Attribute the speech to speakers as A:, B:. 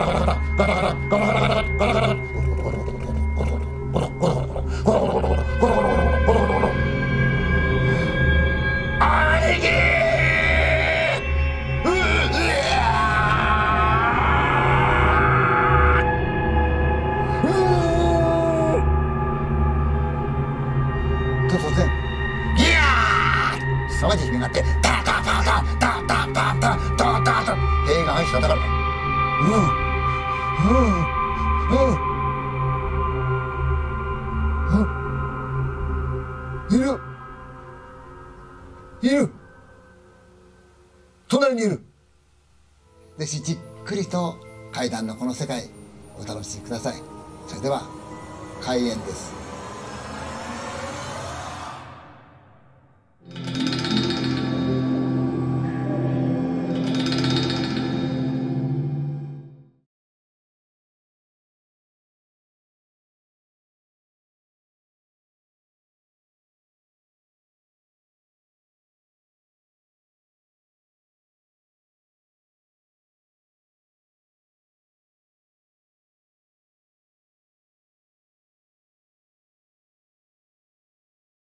A: 突然ギャー凄まじい悲鳴があってタタタタタタタタタタタ塀が愛しただからいるいる隣にいるぜひじっくりと怪談のこの世界お楽しみください。それでは開演です。